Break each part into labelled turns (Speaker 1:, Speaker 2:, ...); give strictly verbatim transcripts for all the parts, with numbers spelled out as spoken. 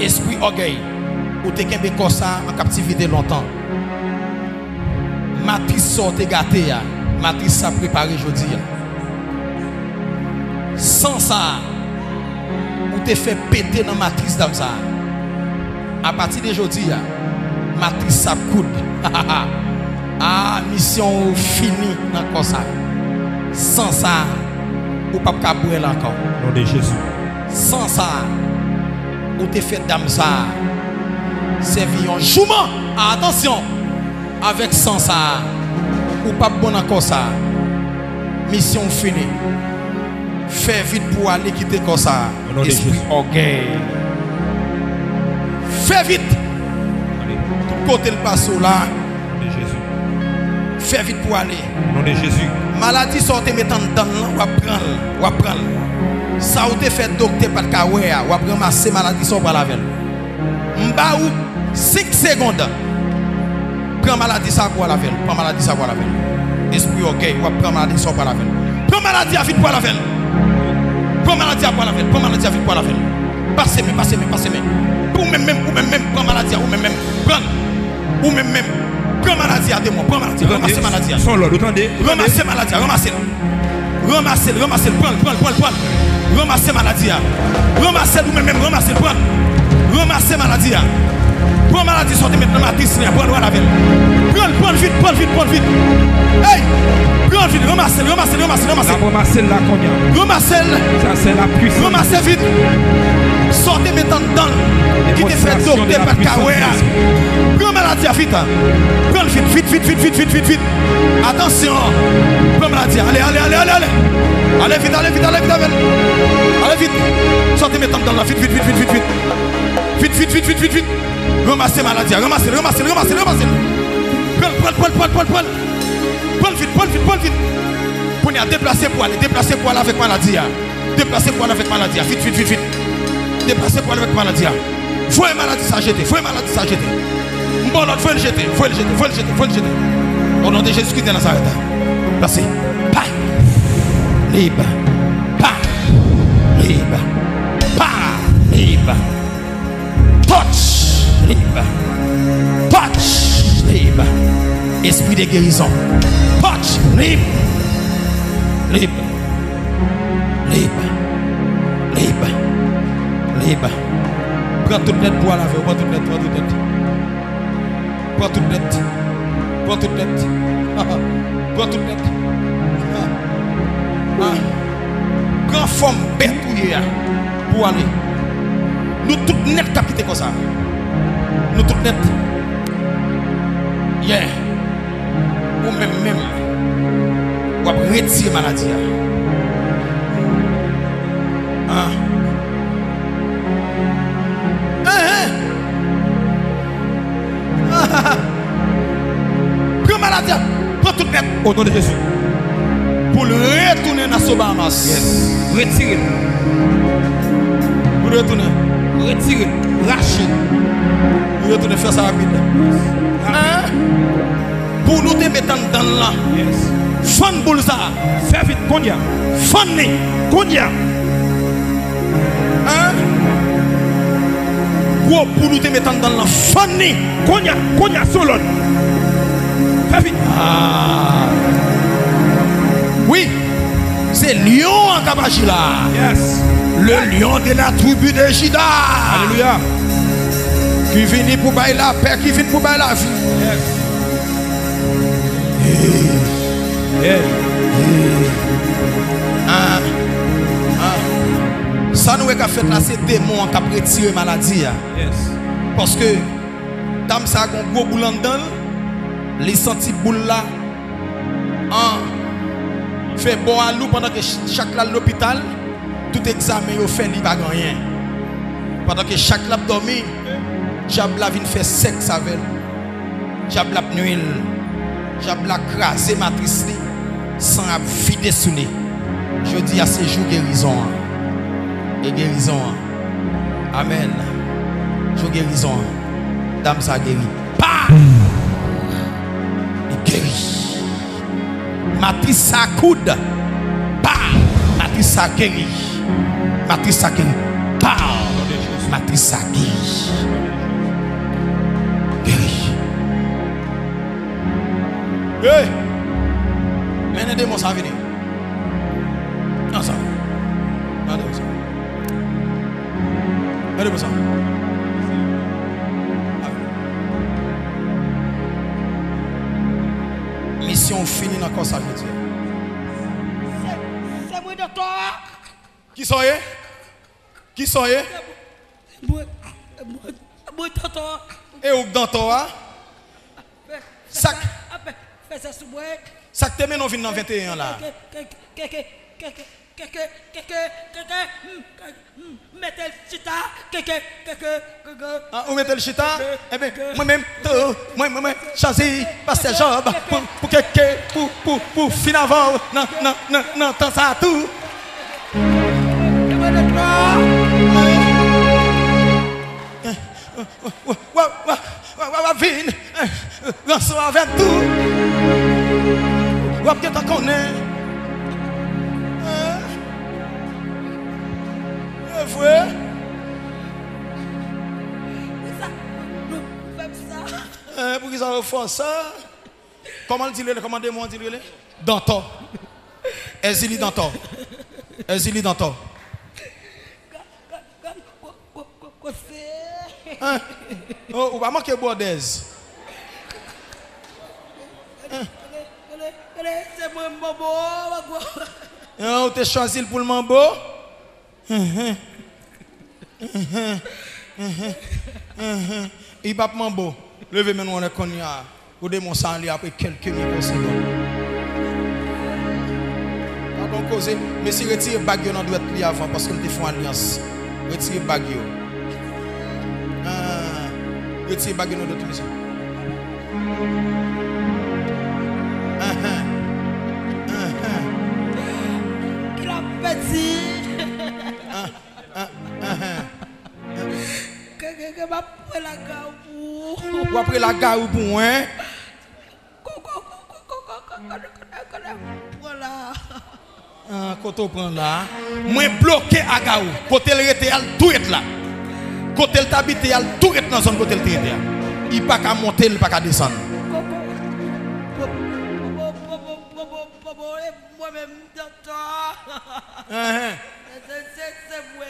Speaker 1: Esprit orgueil. Ou te kembe comme ça en captivité longtemps. Matrice sorte gâté. Matrice ça préparé aujourd'hui. Sans ça, ou te fait péter dans matrice d'âme ça. À partir d'aujourd'hui, matrice ça coude. Ah, mission finie dans comme ça. Sans ça, ou pas cabouer là encore.
Speaker 2: Nom de Jésus.
Speaker 1: Sans ça, ou te fait d'âme ça. Servi un jouement. Ah, attention, avec sans ça, ou pas bon encore ça. Mission finie. Fais vite pour aller quitter comme ça. Esprit orgueil. Fais vite. Tout côté le passe là.
Speaker 2: Nom de Jésus.
Speaker 1: Fais vite pour aller.
Speaker 2: Nom de Jésus.
Speaker 1: Maladie sorte mettant dedans, ou à prendre, ou à prendre. Ça ou te fait docteur par kawé, ou à ramasser maladie sort par la veille. M'ba ou cinq secondes. Prends maladie ça pour la veille. Prends maladie ça pour la veille. Esprit orgueil, ou à prendre maladie sort par la veille. Prends maladie à vite pour la veille. Prends maladie à pour la veille. Prends maladie à vite pour la veille. Passez-moi, passez-moi, passez-moi. Ou même même, ou même même, prends maladie, ou même même, prends. Ou même même, prends maladie à démon, prends maladie, ramassez maladie.
Speaker 2: Son l'ordre, attendez.
Speaker 1: Ramassez maladie, ramassez. Ramassez, ramassez, prends, prends, prends, prends. Ramassez maladie. Ramassez ou même même, ramassez, prends. Ramassez maladie. Prends maladie, sortez maintenant matrice, prends la veille. Prends, prends vite, prends vite, prends vite. Hey! Prends vite, ramassez, ramassez, ramassez, ramassez.
Speaker 2: Ramassez là combien?
Speaker 1: Ramassez.
Speaker 2: Ça c'est la puissance.
Speaker 1: Ramassez vite. Sortez maintenant dedans. Qui te fait docteur par Kawea. Prends maladie vite. Prends vite, vite, vite, vite, vite, vite, vite, vite. Attention. Prends maladie. Allez, allez, allez, allez, allez. Allez vite, allez vite, allez vite, allez vite. Allez vite. Sortez maintenant dedans là. Vite, vite, vite, vite, vite, vite. Vite, vite, vite, vite, vite, vite. Ramassez maladie. Ramassez, ramassez, ramassez, ramassez. Prends, prends, prends, prends, prends, prends. Prends vite, prends vite, prends vite. Pour y déplacer pour aller, déplacer pour aller avec maladie. Déplacer pour aller avec maladie. Vite, vite, vite, vite. Déplacer pour aller avec maladie. Faut une maladie ça jeter, faut une maladie ça jeter. Bon, l'autre, faut le jeter, faut le jeter, faut le jeter, faut le jeter. Au nom de Jésus-Christ de Nazareth. Placez. Pas. Libre. Pas. Libre. Pas. Libre. Touch. Libre. Touch. Libre. Esprit de guérison. Touch. Libre. Libre. Libre. Libre. Libre. Prends toute lettre pour laver. Prends toute lettre. Prends toute lettre. Prends toute lettre. Prends toute lettre. Prends toute lettre. Prends forme bête pour aller. Nous toutes net capiter comme ça. Nous toutes net. Yeah. Ou même même. Ou après retirer maladie. Hein? Prends maladie, prends tout net
Speaker 2: au nom de Jésus.
Speaker 1: Pour le retourner dans ce Bahamas.
Speaker 2: Yes. Retirez.
Speaker 1: Pour le retourner.
Speaker 2: Retirez.
Speaker 1: Lâchez. Pour retourner faire ça rapide. Hein? Pour nous te mettre dans là.
Speaker 2: Yes.
Speaker 1: Fan boule ça.
Speaker 2: Fais vite. Combien?
Speaker 1: Fan né.
Speaker 2: Combien?
Speaker 1: Hein? Pour nous te mettre dans la fan né.
Speaker 2: Combien? Combien solo? Fais vite.
Speaker 1: Ah. Oui, c'est lion en Kabachila.
Speaker 2: Yes.
Speaker 1: Le lion de la tribu de Juda.
Speaker 2: Alléluia.
Speaker 1: Qui vient pour bailler la paix, qui vient pour bailler la vie.
Speaker 2: Yes.
Speaker 1: Hey.
Speaker 2: Hey.
Speaker 1: Hey. Ah. Ah. Ça nous est qu'à faire là, c'est démon qui a retiré la maladie.
Speaker 2: Yes.
Speaker 1: Parce que, tam ça a un gros boule dedans, les senti boule là, hein, fait bon à l'eau pendant que chaque là l'hôpital, tout examen yo fait li pas rien. Pendant que chaque là dormi, diable la vinn faire sexe avec. Diable la nuit, diable la craser matrice li sans vider sous li. Je dis à ces jours guérison et guérison. Amen. Je guérison. Dame ça guérit. Pas. Il guérit. Matrice ça coude. Pas. Matrice ça guérit. Matrice ça guérit. Pas. Matrice ça guérit. Hey! Mais les démons, ça va venir. Ensemble. Regardez ça. Regardez ça. Mission finie dans quoi ça veut dire?
Speaker 3: C'est moi de toi.
Speaker 1: Qui sont eux? Qui sont eux?
Speaker 3: Moi de toi.
Speaker 1: Et où dans toi? Sac.
Speaker 3: Fais ça sous moi.
Speaker 1: Sac te menon vin dans vingt et un là.
Speaker 3: Mettez le chita.
Speaker 1: Ah, où mettez le chita? Eh bien, moi-même, moi, moi, moi, choisi, passer job, pour, pour, pour, pour, pour, fin avant, non, non, non, non, tant ça tout. Vin, rançon avec tout. Wap qu'est-ce qu'on est? Vrai? Pour qu'ils en font ça? Comment le dire? Comment le dire? Danton. Ezili Danton. Ezili Danton. Oh, on va manquer Bordez.
Speaker 3: C'est moi, Mambo.
Speaker 1: On t'a choisi pour le Mambo? Il va pas Mambo. Levez maintenant on est connu. Vous devez s'en après quelques microsecondes. Pardon, causer. Mais si retire Bagyo, on doit être avant parce que nous avons une alliance. Retire Bagyo. Retire Bagyo, nous doit être ici.
Speaker 3: Il a petit. Que va après la gare.
Speaker 1: Ou après la gare ou pour hein?
Speaker 3: Voilà.
Speaker 1: Ah, quand on prend là, moi bloqué à Gaou, côté le était tout est là. Côté le habité al tout est dans zone côté le était. Il pas qu'à monter, il pas qu'à descendre.
Speaker 3: Moi-même docteur. C'est moi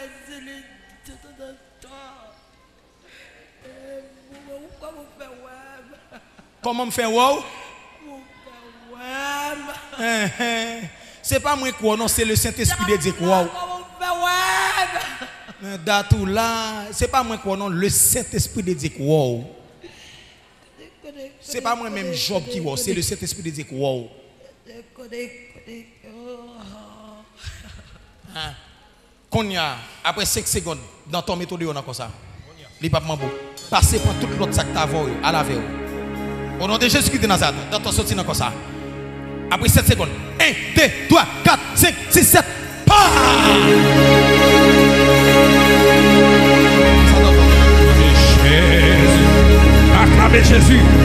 Speaker 1: Comment me faire wow? C'est pas moi quoi, non, c'est le Saint-Esprit de Dieu quoi. Datou là, c'est pas moi quoi, non, le Saint-Esprit de Dieu quoi. C'est pas moi même Job qui wow, c'est le Saint-Esprit de Dieu quoi. Konya, après cinq secondes, dans ton méthode, on a comme ça. Les papes mambo. Passez par tout l'autre sac d'avant à la veille. Au nom de Jésus-Christ de Nazareth, dans ton sortie, comme ça. Après sept secondes. un, deux, trois, quatre, cinq, six, sept.
Speaker 2: Jésus. Acclamez Jésus.